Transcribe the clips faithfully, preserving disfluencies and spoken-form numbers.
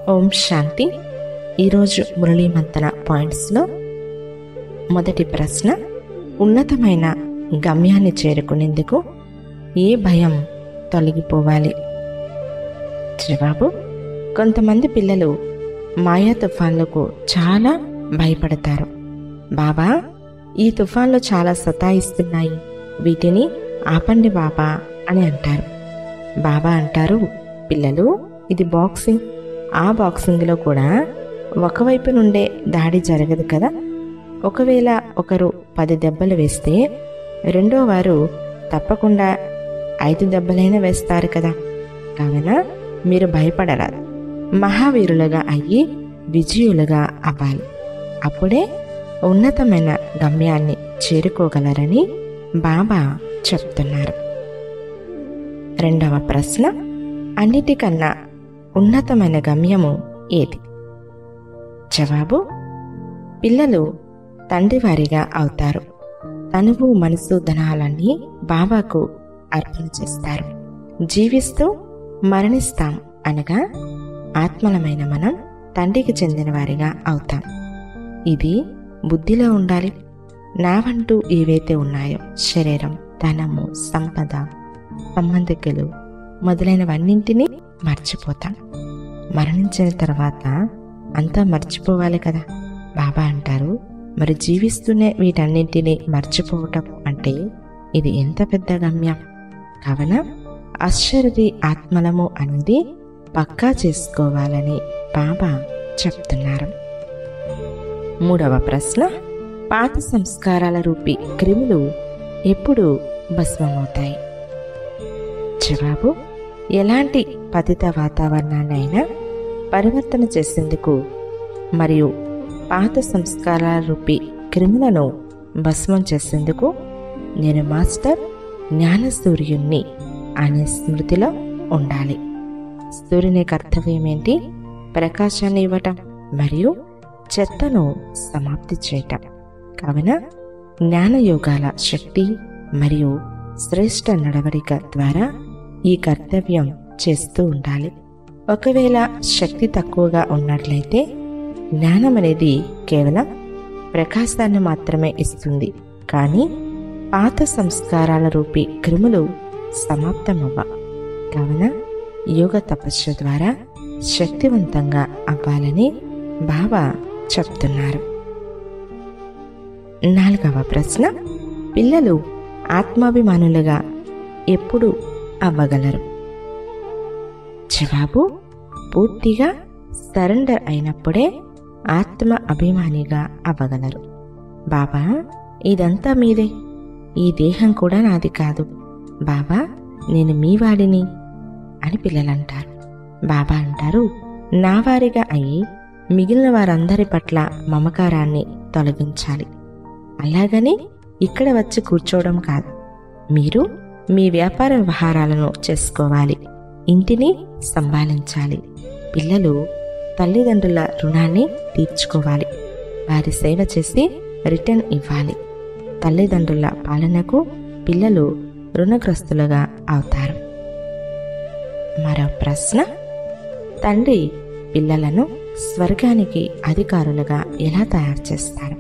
ఓం శాంతి. ఈరోజు మురళీ మంతన పాయింట్స్లో మొదటి ప్రశ్న, ఉన్నతమైన గమ్యాన్ని చేరుకునేందుకు ఏ భయం తొలగిపోవాలి? జవాబు: కొంతమంది పిల్లలు మాయా తుఫాన్లకు చాలా భయపడతారు. బాబా, ఈ తుఫాన్లు చాలా సతాయిస్తున్నాయి, వీటిని ఆపండి బాబా అని అంటారు. బాబా అంటారు, పిల్లలు, ఇది బాక్సింగ్. ఆ బాక్సింగ్లో కూడా ఒకవైపు నుండే దాడి జరగదు కదా. ఒకవేళ ఒకరు పది దెబ్బలు వేస్తే రెండో వారు తప్పకుండా ఐదు దెబ్బలైనా వేస్తారు కదా. కావున మీరు భయపడరాదు, మహావీరులుగా అయ్యి విజయులుగా అవ్వాలి. అప్పుడే ఉన్నతమైన గమ్యాన్ని చేరుకోగలరని బాబా చెప్తున్నారు. రెండవ ప్రశ్న, అన్నిటికన్నా ఉన్నతమైన గమ్యము ఏది? జవాబు: పిల్లలు తండ్రి వారిగా అవుతారు. తనువు, మనసు, ధనాలన్నీ బాబాకు అర్పణ చేస్తారు. జీవిస్తూ మరణిస్తాం అనగా ఆత్మలమైన మనం తండ్రికి చెందిన వారిగా అవుతాం. ఇది బుద్ధిలో ఉండాలి. నావంటూ ఏవైతే ఉన్నాయో, శరీరం, ధనము, సంపద, సంబంధికులు మొదలైనవన్నింటినీ మర్చిపోతాం. మరణించిన తర్వాత అంతా మర్చిపోవాలి కదా. బాబా అంటారు, మరి జీవిస్తూనే వీటన్నింటినీ మర్చిపోవటం అంటే ఇది ఎంత పెద్ద గమ్యం. కావున అశ్చర్య ఆత్మలము అనేది పక్కా చేసుకోవాలని బాబా చెప్తున్నారు. మూడవ ప్రశ్న, పాత సంస్కారాల రూపీ క్రిములు ఎప్పుడు భస్మమవుతాయి? జవాబు: ఎలాంటి పతిత వాతావరణాన్నైనా పరివర్తన చేసేందుకు మరియు పాత సంస్కారాల రూపీ క్రిములను భస్మం చేసేందుకు నేను మాస్టర్ జ్ఞాన సూర్యుణ్ణి అనే స్మృతిలో ఉండాలి. సూర్యుని కర్తవ్యం ఏంటి? ప్రకాశాన్ని ఇవ్వటం మరియు చెత్తను సమాప్తి చేయటం. కావున జ్ఞానయోగాల శక్తి మరియు శ్రేష్ఠ నడవడిక ద్వారా ఈ కర్తవ్యం చేస్తూ ఉండాలి. ఒకవేళ శక్తి తక్కువగా ఉన్నట్లయితే జ్ఞానం అనేది కేవలం ప్రకాశాన్ని మాత్రమే ఇస్తుంది, కానీ పాత సంస్కారాల రూపీ క్రిములు సమాప్తమవ్వ. కావున యోగ తపస్సు ద్వారా శక్తివంతంగా అవ్వాలని బాబా చెప్తున్నారు. నాలుగవ ప్రశ్న, పిల్లలు ఆత్మాభిమానులుగా ఎప్పుడు అవ్వగలరు? జవాబు: పూర్తిగా సరెండర్ అయినప్పుడే ఆత్మ అభిమానిగా అవ్వగలరు. బాబా, ఇదంతా మీదే, ఈ దేహం కూడా నాది కాదు. బాబా, నేను మీ వాడిని అని పిల్లలంటారు. బాబా అంటారు, నా వారిగా అయి మిగిలిన వారందరి పట్ల మమకారాన్ని తొలగించాలి. అలాగని ఇక్కడ వచ్చి కూర్చోవడం కాదు. మీరు మీ వ్యాపార వ్యవహారాలను చేసుకోవాలి, ఇంటిని సంభాళించాలి. పిల్లలు తల్లిదండ్రుల రుణాన్ని తీర్చుకోవాలి, వారి సేవ చేసి రిటర్న్ ఇవ్వాలి. తల్లిదండ్రుల పాలనకు పిల్లలు రుణగ్రస్తులుగా అవుతారు. మరో ప్రశ్న, తండ్రి పిల్లలను స్వర్గానికి అధికారులుగా ఎలా తయారు చేస్తారు?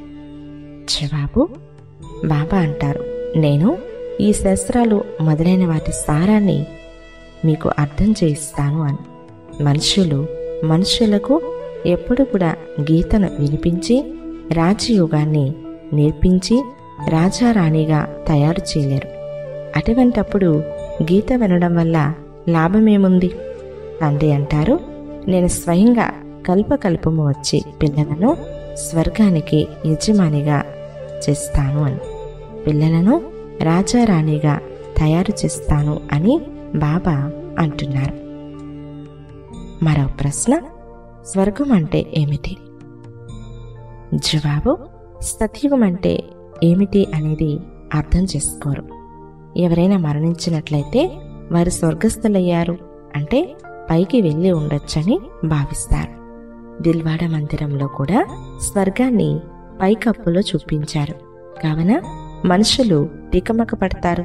జవాబు: బాబా అంటారు, నేను ఈ శాస్త్రాలు మొదలైన వాటి సారాన్ని మీకు అర్థం చేయిస్తాను అని. మనుషులు మనుషులకు ఎప్పుడు కూడా గీతను వినిపించి రాజయోగాన్ని నేర్పించి రాజారాణిగా తయారు చేయలేరు. అటువంటప్పుడు గీత వినడం వల్ల లాభమేముంది? తండ్రి అంటారు, నేను స్వయంగా కల్పకల్పము వచ్చి పిల్లలను స్వర్గానికి యజమానిగా చేస్తాను అని, పిల్లలను రాజారాణిగా తయారు చేస్తాను అని బాబా అంటున్నారు. మరో ప్రశ్న, స్వర్గం అంటే ఏమిటి? జవాబు: సత్యుగం అంటే ఏమిటి అనేది అర్థం చేసుకోరు. ఎవరైనా మరణించినట్లయితే వారు స్వర్గస్థులయ్యారు అంటే పైకి వెళ్ళి ఉండొచ్చని భావిస్తారు. దిల్వాడ మందిరంలో కూడా స్వర్గాన్ని పైకప్పులో చూపించారు. కావున మనుషులు తికమక పడతారు.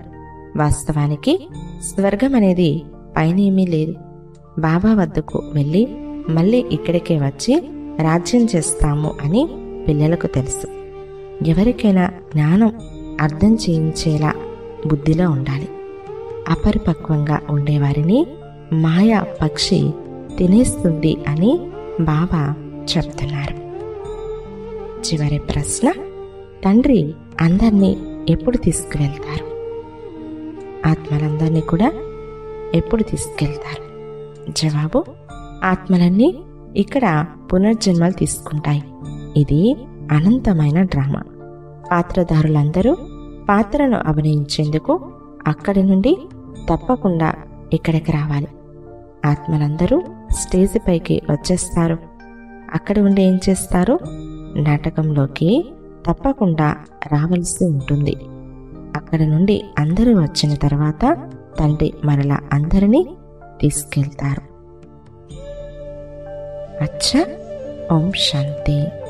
వాస్తవానికి స్వర్గం అనేది పైనేమీ లేదు. బాబా వద్దకు వెళ్ళి మళ్ళీ ఇక్కడికే వచ్చి రాజ్యం చేస్తాము అని పిల్లలకు తెలుసు. ఎవరికైనా జ్ఞానం అర్థం చేయించేలా బుద్ధిలో ఉండాలి. అపరిపక్వంగా ఉండేవారిని మాయా పక్షి తినేస్తుంది అని బాబా చెప్తున్నారు. చివరి ప్రశ్న, తండ్రి అందరినీ ఎప్పుడు తీసుకువెళ్తారు? ఆత్మలందరినీ కూడా ఎప్పుడు తీసుకెళ్తారు? జవాబు, ఆత్మలన్నీ ఇక్కడ పునర్జన్మలు తీసుకుంటాయి. ఇది అనంతమైన డ్రామా. పాత్రధారులందరూ పాత్రను అభినయించేందుకు అక్కడి నుండి తప్పకుండా ఇక్కడికి రావాలి. ఆత్మలందరూ స్టేజ్ పైకి వచ్చేస్తారు. అక్కడ ఉండి ఏం చేస్తారు? నాటకంలోకి తప్పకుండా రావలసి ఉంటుంది. అక్కడ నుండి అందరూ వచ్చిన తర్వాత తండ్రి మరలా అందరినీ తీసుకెళ్తారు. అచ్చా, ఓం శాంతి.